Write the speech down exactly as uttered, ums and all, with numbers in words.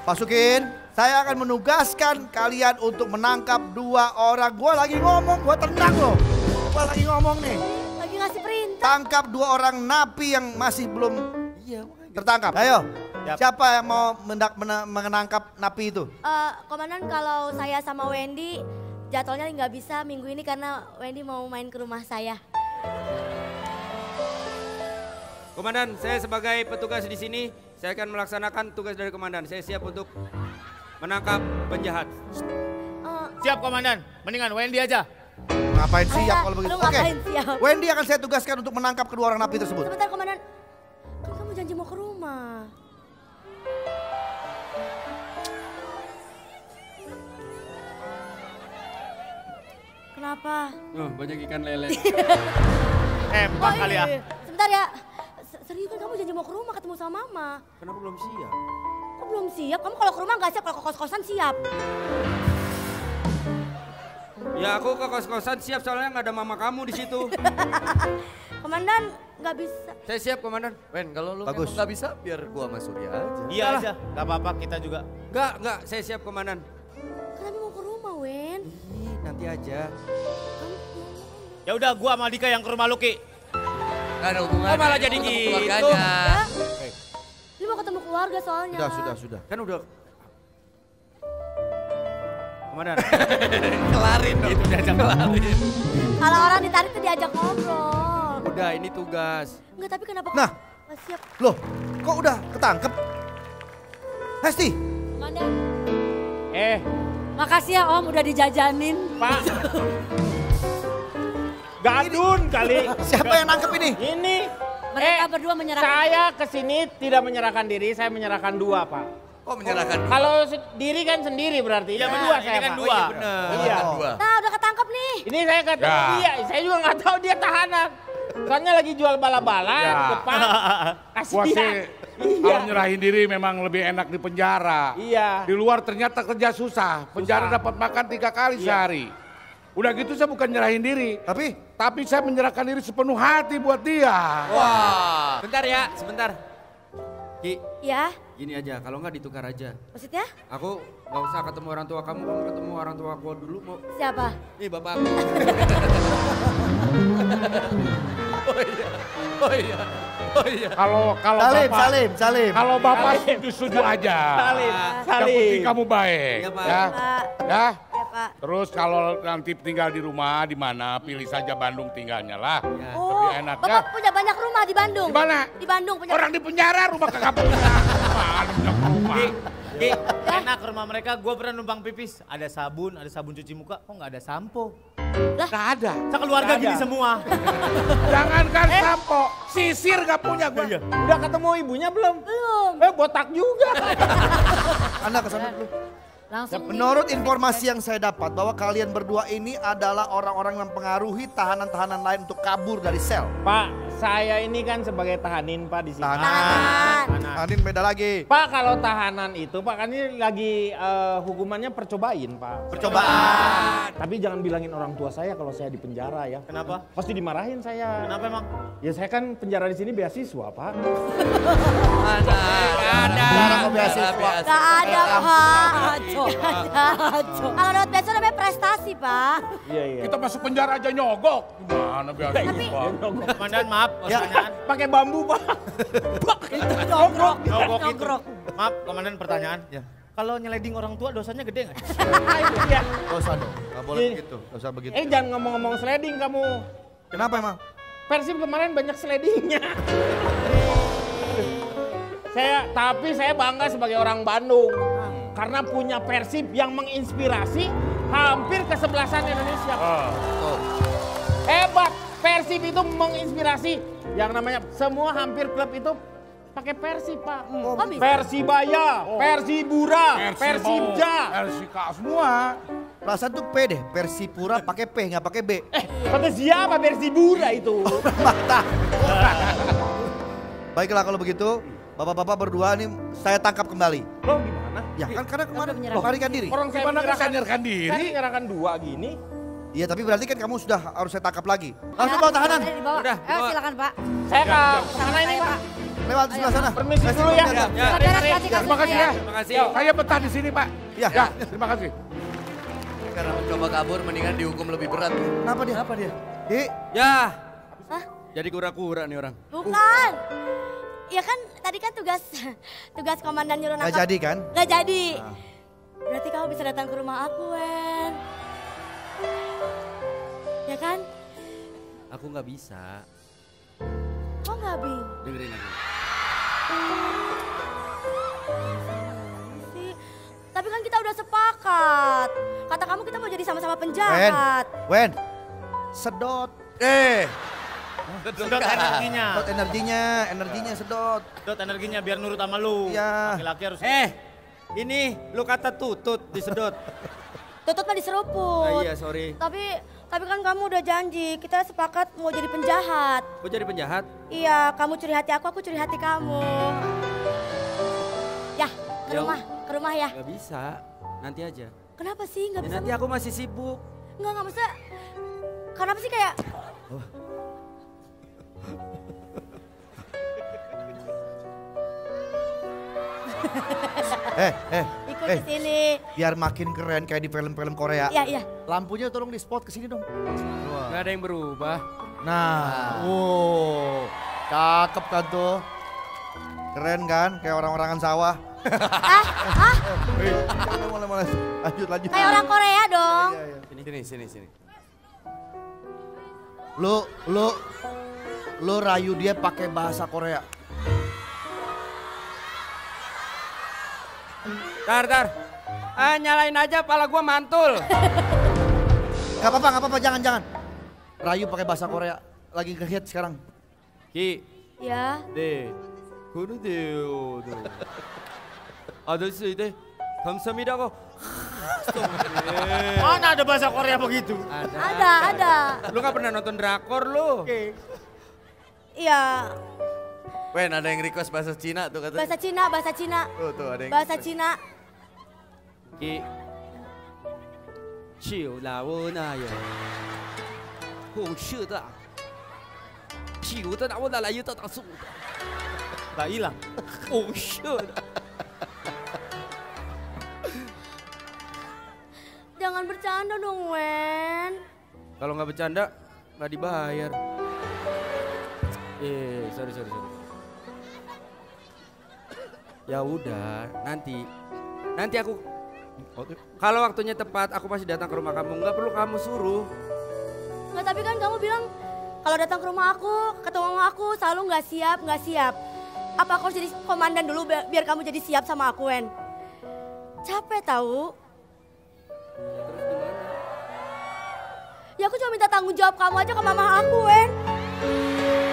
Pasukin, saya akan menugaskan kalian untuk menangkap dua orang. Gua lagi ngomong, gua tenang loh. Gua lagi ngomong nih. Lagi ngasih perintah. Tangkap dua orang napi yang masih belum tertangkap. Ayo, Yap. siapa yang mau mendak, mena, menangkap napi itu? Uh, Komandan, kalau saya sama Wendy jadwalnya nggak bisa minggu ini karena Wendy mau main ke rumah saya. Komandan, saya sebagai petugas di sini, saya akan melaksanakan tugas dari komandan. Saya siap untuk menangkap penjahat. Uh, Siap komandan, mendingan Wendy aja. Ngapain siap Ayah, kalau begitu? lu Oke, ngapain siap? Wendy akan saya tugaskan untuk menangkap kedua orang napi tersebut. Sebentar Komandan, kan kamu janji mau ke rumah. Kenapa? Oh, banyak ikan lele. Empang Oh, kali ya. iya. Sebentar ya, S- serius kan kamu janji mau ke rumah ketemu sama mama. Kenapa belum siap? Kok belum siap? Kamu kalau ke rumah nggak siap, kalau ke kos-kosan siap. Ya aku ke kos-kosan siap soalnya nggak ada mama kamu di situ. Komandan nggak bisa. Saya siap komandan. Wen, kalau lu Bagus. emang nggak bisa, biar gua sama Surya aja. Iya aja, nggak apa-apa kita juga. Enggak, enggak, saya siap komandan. Kan kami mau ke rumah, Wen. Ih, nanti aja. Ya udah, gua sama Dika yang ke rumah Luki. Gak ada hubungan. Oh, malah jadi Ketemu gitu. keluarganya. Ya? Ini mau ketemu keluarga soalnya. Sudah, sudah, sudah. Kan udah. Komandan. Kelarin dong. Itu diajak kelarin. Kalau orang ditarik tuh diajak ngobrol. Udah, ini tugas. Enggak, tapi kenapa Nah. nggak siap? Loh, kok udah ketangkep? Hesti, Komandan, Eh, makasih ya Om udah dijajanin. Pak. Gadun kali. siapa yang nangkep ini? Ini. Mereka eh, berdua menyerahkan. Saya kesini tidak menyerahkan diri, saya menyerahkan dua, Pak. Oh, menyerahkan dua. Kalau se- diri kan sendiri berarti. Iya, berdua saya, kan Pak. dua. Oh, iya, bener. Iya. Dua. Nah, udah ketangkep nih. Ini saya kata iya, saya juga nggak tahu dia tahanan. Soalnya lagi jual bala-bala Ya. di depan. Gua Kasihan. sih Iya. kalau nyerahin diri memang lebih enak di penjara. Iya. Di luar ternyata kerja susah. Penjara Susah. dapat makan tiga kali Iya. sehari. Udah gitu saya bukan nyerahin diri. Tapi, Tapi saya menyerahkan diri sepenuh hati buat dia. Wah. Bentar ya, sebentar. Ki, Ya, gini aja, kalau nggak ditukar aja. maksudnya Aku nggak usah ketemu orang tua kamu, kamu ketemu orang tua aku dulu mau. siapa? Nih bapak aku. Oh iya. Oh iya. Oh iya. Kalau kalau Salim, bapak, Salim, Salim. kalau bapak setuju-setuju aja. Salim, Yang salim. penting kamu baik. Iya, Pak. Ya, Pak, ya. ya Pak. Terus kalau nanti tinggal di rumah di mana, pilih saja Bandung tinggalnya lah. Oh, Lebih enak, Bapak ya. punya banyak rumah di Bandung? Di mana? Di Bandung punya. Orang di penjara rumah kagak punya. Mana punya rumah? Ki, enak ke rumah mereka, gue pernah numpang pipis. Ada sabun, ada sabun cuci muka, kok nggak ada sampo? Gak ada. Sekeluarga Nggak gini ada. semua. Jangankan sampo, sisir gak punya gua. Udah ketemu ibunya belum? Belum. Eh, botak juga. Anda kesana dulu. Langsung Menurut informasi yang saya dapat bahwa kalian berdua ini adalah orang-orang yang mempengaruhi tahanan-tahanan lain untuk kabur dari sel. Pak, saya ini kan sebagai tahanin Pak di sini. Tahanan. Tahanan. Adin beda lagi. Pak, kalau tahanan itu Pak kan ini lagi eh, hukumannya percobain Pak. Percobaan. Tapi jangan bilangin orang tua saya kalau saya di penjara ya. Kenapa? Pasti dimarahin saya. Kenapa emang? Ya saya kan penjara di sini beasiswa Pak. Ada. ada. Cara kau beasiswa. Gak ada Pak. Ngaco, ngaco. Kalau dapat beasiswa namanya prestasi Pak. Iya iya. Kita masuk penjara aja nyogok. Gimana biasa? Tapi Komandan maaf, Ya. pertanyaan. Pakai bambu Pak. Itu nogrok, Nyogok itu. nogrok. Maaf, Komandan pertanyaan. Ya. Kalau nyeleding orang tua dosanya gede nggak? Iya. Gak usah dong, gak boleh Iya. begitu. Gak usah begitu. Eh jangan ngomong-ngomong sliding kamu. Kenapa emang? Persib kemarin banyak slidingnya. Saya, tapi saya bangga sebagai orang Bandung. Karena punya Persib yang menginspirasi hampir kesebelasan Indonesia. Oh. Hebat, Persib itu menginspirasi. Yang namanya semua hampir klub itu pakai Persib Pak. Oh, bisa? Persibaya, Persibura, Persibja. Persika semua. Perasaan tuh P deh, Persipura pakai P nggak pakai B. Eh, kata siapa Persibura itu? Mata. Baiklah kalau begitu, bapak-bapak berdua nih saya tangkap kembali. Loh gimana? Ya kan karena kemarin menyerahkan melarikan diri. Orang saya Gimana bisa menyerahkan menyerahkan Saya diri? menyerahkan dua gini. Iya tapi berarti kan kamu sudah harus saya tangkap lagi. Langsung bawa tahanan. Dibawa. Udah, Ayo dibawa. silakan Pak. Saya ke sana ini Saya, Pak. lewat di sebelah sana. Permisi Kasih dulu ya. lihat. Ya, Beres, kasih Terima kasih ya. terima kasih. Saya betah di sini, Pak. Ya. Ya, terima kasih. Karena mencoba kabur mendingan dihukum lebih berat. Kenapa dia? Kenapa dia? Di, Ya, Hah? jadi kura-kura nih orang. Bukan. Ya kan tadi kan tugas tugas komandan nyuruh nggak nangkap. jadi kan? Gak jadi. Berarti kamu bisa datang ke rumah aku, Wen. Ya kan? Aku nggak bisa. Kok gak Bing? Dengerin aku. Sih. Tapi kan kita udah sepakat. Kata kamu kita mau jadi sama-sama penjahat. Wen, sedot. Eh, Sedot energinya. Sedot energinya, energinya sedot. Sedot energinya biar nurut sama lu. Iya. Laki-laki harus. Eh, ini lu kata tutut disedot. Tutut mah diseruput. Ah, iya, sorry. Tapi tapi kan kamu udah janji kita sepakat mau jadi penjahat. Kok jadi penjahat? Iya, kamu curi hati aku, aku curi hati kamu. Ya, ke Ya, rumah, ke rumah ya. Gak bisa, nanti aja. Kenapa sih nggak Ya, bisa? nanti aku masih sibuk. Nggak, nggak bisa. Kenapa sih kayak? Eh, eh, Ikut eh, ke sini. biar makin keren kayak di film-film Korea. Iya, iya. Lampunya tolong di spot ke sini dong. Gak ada yang berubah. Nah, wow, cakep kan tuh. Keren kan, kayak orang-orangan sawah. Ah, ah, Mulai, mulai, mulai. Lanjut, lanjut. kayak orang Korea dong. sini, sini, sini. Lu, lu, lu rayu dia pakai bahasa Korea. Tar, tar. Ah, nyalain aja, pala gua mantul. Gak apa-apa, gak apa-apa, jangan, jangan. Rayu pakai bahasa Korea. Lagi ngehit sekarang. Ki, Ya, 네, 그런데요. 네. 아저씨, 네, 감사합니다고. 네. Mana ada bahasa Korea begitu? ada, ada. Lu gak pernah nonton drakor lu? Iya, Wen, ada yang request bahasa Cina tuh katanya. bahasa Cina, bahasa Cina. Tuh, tuh ada yang Bahasa request. Cina. Ki, chiu lao na yo, hong shi da, piu da na wo da lai da da su, Gak hilang. hong shi da. Jangan bercanda dong, Wen. Kalau nggak bercanda, nggak dibayar. Eh, sorry, sorry, sorry. Ya udah, nanti, nanti aku, kalau waktunya tepat, aku pasti datang ke rumah kamu. Nggak perlu kamu suruh. Nggak, tapi kan kamu bilang kalau datang ke rumah aku, ketemu sama aku selalu nggak siap, nggak siap. Apa aku harus jadi komandan dulu biar, biar kamu jadi siap sama aku, Wen? Capek tahu. Ya aku cuma minta tanggung jawab kamu aja ke mama aku, Wen.